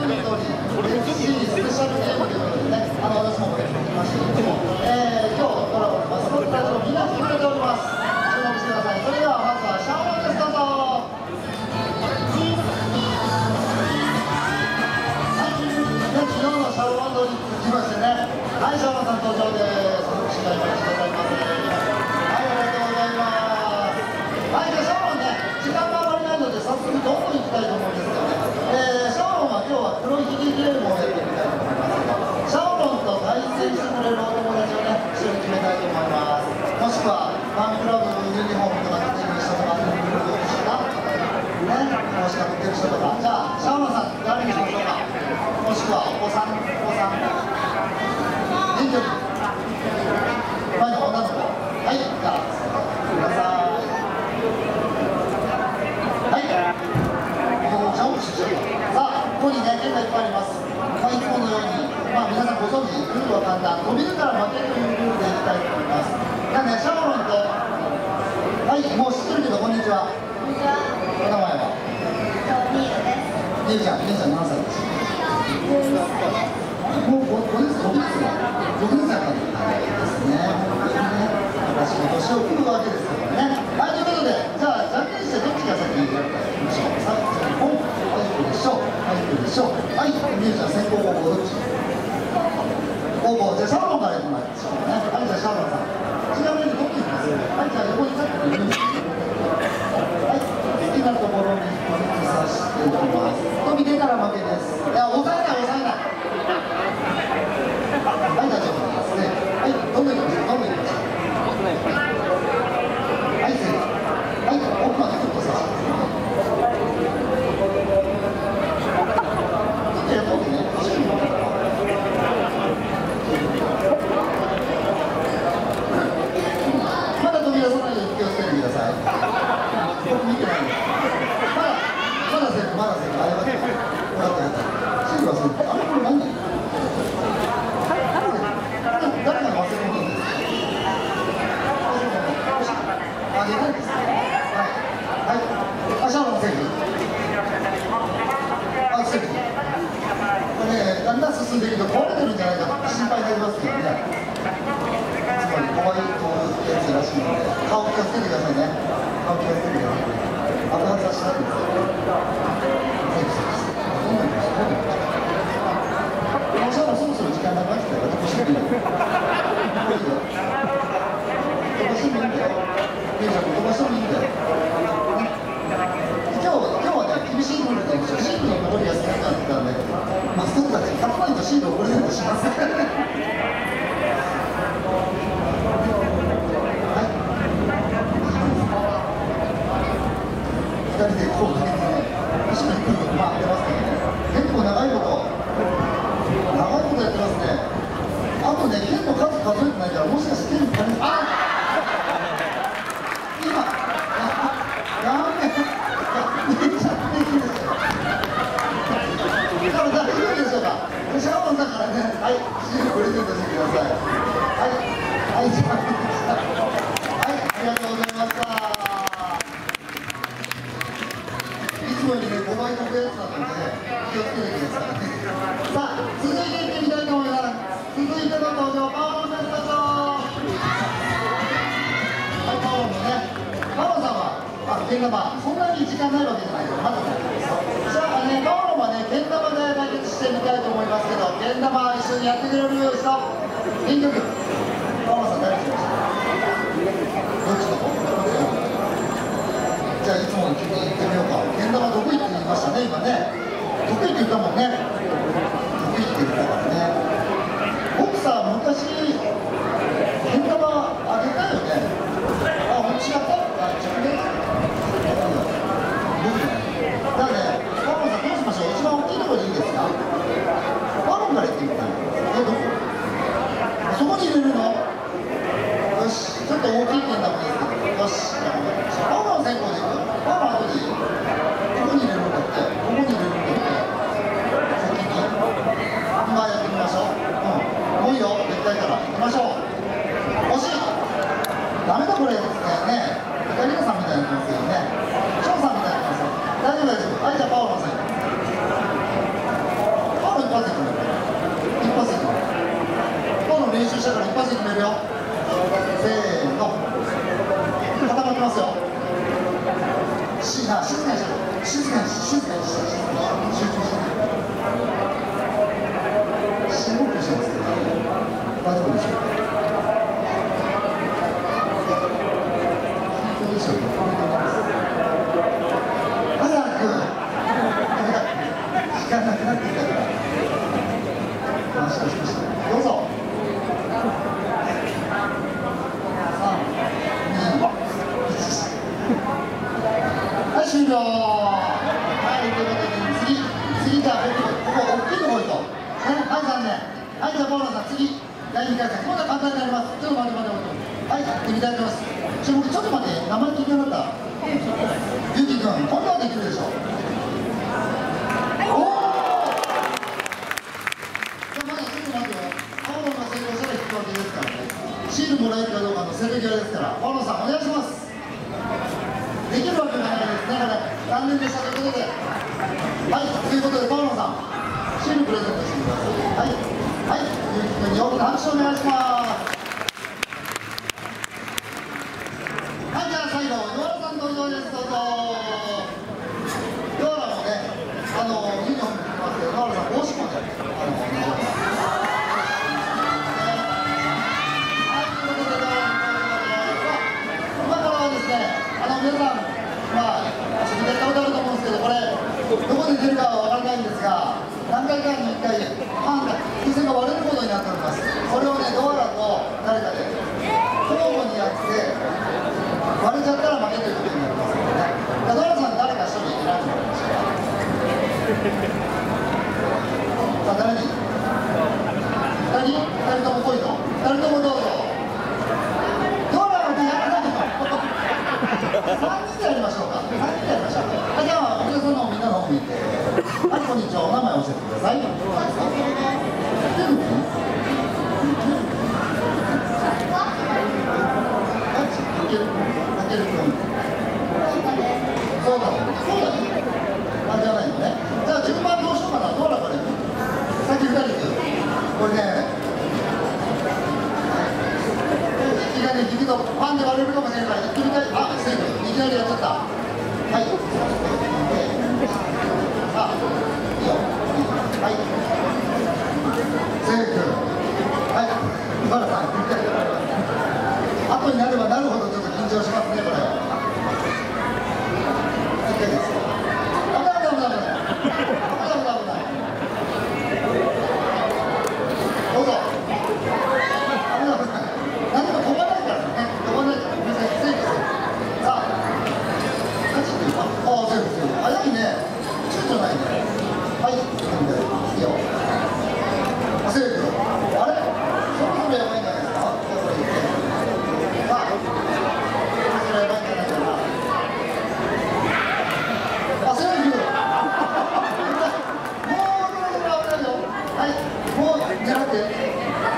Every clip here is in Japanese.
言う通り、スペシャルゲームということでね、私もこれ来ましたけども、今日ドラゴンのマスコットタイトルをみんなに決めております。注目してください。それではまずはシャオロンです。どうぞ。昨日のシャオロンドに続きましてね、はい、シャオロンさん登場です。しっかりお待ちくださいませ。はい、ありがとうございます。はい、じゃあシャオロンね、時間があまりないので早速どんどん行きたいと思うんですけどね、シャオロンは今日は黒ひげゲームをやってみたいと思いますけど、シャオロンと対戦してくれるお友達をね、一緒に決めたいと思います。もしくはファンクラブユニフォームとか着てる人とか、どういう人かね、もしか振ってる人とか、じゃあシャオロンさん誰にしましょうか。もしくはお子さん、元気よく前の女の子、はい、じゃあください。はい、もうジャンプしちゃった。さあ、ここにね、剣がいっぱいあります。いつものように、皆さんご存知、ルールは簡単、飛び出たら負けというルールでいきたいと思います。なんで、シャオロンと、はい、もう知ってるけど、こんにちは。こんにちは。お名前はニールちゃん、ニールちゃん何歳ですか。もう5年生、6年生だったんですね。私も年を食うわけですからね。はい、ということで、じゃあ、じゃんけんしてどっちが先にやるかやりましょう。さあ、じゃあ、ポン、はい、これでしょう。はい、これでしょう。はい、みゆちゃん、先行後攻どっち。後攻、じゃあ、シャオロンからやってもらいましょうね。はい、じゃあ、シャオロンさん。ちなみにどっちにいきます。はい、じゃあ、横に立ってくれるんです。はい、好きなところに指さしていきます。飛び出たら負けです。いや、押さえない、押さえない。はい、大丈夫ですね。はい、どんどんいきましょう。どんどんいきましょう。はい、正解。はい、奥までちょっと差しますね。ちょっとやっとくね。後ろに持ってから。まだ飛び出さないように気をつけてください。僕見てないんです。まだセーフ、まだセーフ。あれはね、よかったよかった。シールはそう。あれこれ何？誰が忘れ物ですか？あげないですか？はい。はい。あ、シャオロンセーフ。あ、セーフ。これね、だんだん進んでいくと壊れてるんじゃないかと心配になりますけどね。つまり怖いというやつらしいので、顔気をつけてくださいね。顔気をつけてください。爆発はしないんですよ。セーフです。どんどんいきましょう。どんどんいきましょう。シャオロンそろそろ時間なくなってきたから飛ばしてみる。飛ばしてもいいんだよ。ミュージャン飛ばしてもいいんだよ。今日はね、厳しいルールでシールの残りやすくなったんで、マスコットたち100ポイントシールをプレゼントします。はい。2人でこうかけてね、後ろに来ること待ってますけどね。結構長いことやってますね。あとね、剣の数数えてないから、もしかして剣の数、あ今、やめめっちゃできるですよ。多分大丈夫でしょうか。シャオロンさんからね、はい、シールプレゼントしてください。はい、はい、じゃあ、はい、ありがとうございました。いつもよりね、5倍飛ぶやつなので、気をつけてください。さあ、続いていってみたいと思います。続いての登場、パオロンです。どうぞ。はい、パオロンのね、パオロンさんは、けん玉、そんなに時間ないわけじゃないけど、まだ大丈夫ですよ。じゃあね、パオロンはね、けん玉で対決してみたいと思いますけど、けん玉一緒にやってくれる人、元気よく。パオロンさん、誰にしました？どっちの方？じゃあ、いつもの曲に行ってみようか。けん玉得意って言いましたね、今ね。得意って言ったもんね。得意って言ったからね。僕さ、昔、けん玉あげたよね。あ、ほんと違った？あ、自分で？僕じゃない。だからね、パオロンさんどうしましょう？一番大きいところでいいですか？パオロンから言ってみたい。どこ？そこに入れるの？よし、ちょっと大きいけん玉ですけど。よし、パオロン先行でいく？パオロン後でいい？ここに入れるんだって。ここに入れるんだって。先に。今やってみましょう。もういいよ、絶対から行きましょう。惜しい。ダメだこれですね。イタリアさんみたいになってますよね。ショーさんみたいになってますよ。大丈夫大丈夫。はい、じゃあパオロンさん。 発で決める。一発で決める。今度練習したから一発で決めるよ。せーの。固まってますよ。静かにしろ。静かにしろ。集中して。深呼吸してますけど、大丈夫でしょうか。どうでしょうか。早く時間なくなってきたから。どうぞ。はい、終了。はい、ということで、次じゃあここ大きいの置いと。はい、3年。はい、じゃあ、ボーナスさん、次、第2回戦。今度は簡単になります。ちょっと待って。はい、行ってみたいと思います。僕、ちょっと待って、名前聞いてなかった。ゆきくん、今度はできるでしょ。おお。じゃあ、まだちょっと待ってよ。青野が成功したら引き分けですからね。シールもらえるかどうかの瀬戸際ですから、青野さん、お願いします。できるわけがないですね、これ。残念でしたということで。はい、ということで、青野さん。シールプレゼントしてください。はい、ゆうきくんに大きな拍手をお願いします。はい、じゃあ最後、ヨーラさん登場です。どうぞ。ヨーラもね、ユニフォーム着てますけど、ヨーラさん帽子もね、はい、ということで、今からはですね、皆さん、自分でやったことあると思うんですけど、これ、どこで出るかは分からないんですが、何回かに1回、風船が割れることになっております。これをね、ドアラと誰かで交互にやって、割れちゃったら負けということになりますのでね。ドアラさん、誰か一人選んでもらいましょうか。さあ、誰に 2人とも来いと。2人ともどうぞ。ドアラはね、やってないの。3人でやりましょうか。はい、じゃあ、お客さんのみんなの方に行って。はい、こんにちは。お名前教えてください。そうだね。じゃないのね。じゃあ順番どうしようかな。どうだこれ。先2人行く。これね。引きがね、引きとパンで割れるかもしれないから、行ってみたい。あ、セーフ。いきなりやっちゃった。はい。あ、いいよ。はい。セーフ。はい。茨さん、後になればなるほどちょっと緊張しますね、これ。1回です。危ない。どうぞ。何も飛ばないからね。皆さん、セーフです。さあ、勝ちっていうか、セーフ。早いね。躊躇ないね。はい、いいよ。セーフ。あれ？そろそろやばいんじゃないですか？さあ、そろそろやばいんじゃないかな。セーフ。もう危ないよ。はい、もう狙って。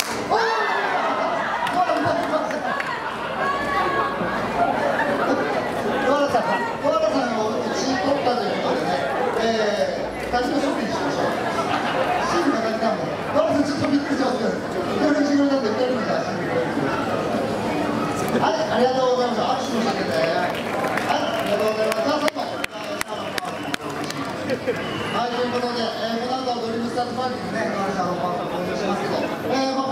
小原さんを1位取ったということでね、2人のショッピングしましょう。シールが書いてあるので、小原さんちょっとびっくりしますけど、協力してくれたんで、2人にじゃあシールくれる。はい、ありがとうございました。握手もしてくれて。はい、ありがとうございます。じゃあ最後。はい、ということで、この後ドリームスターズパーティーにね、小原さんのパート登場しますけど、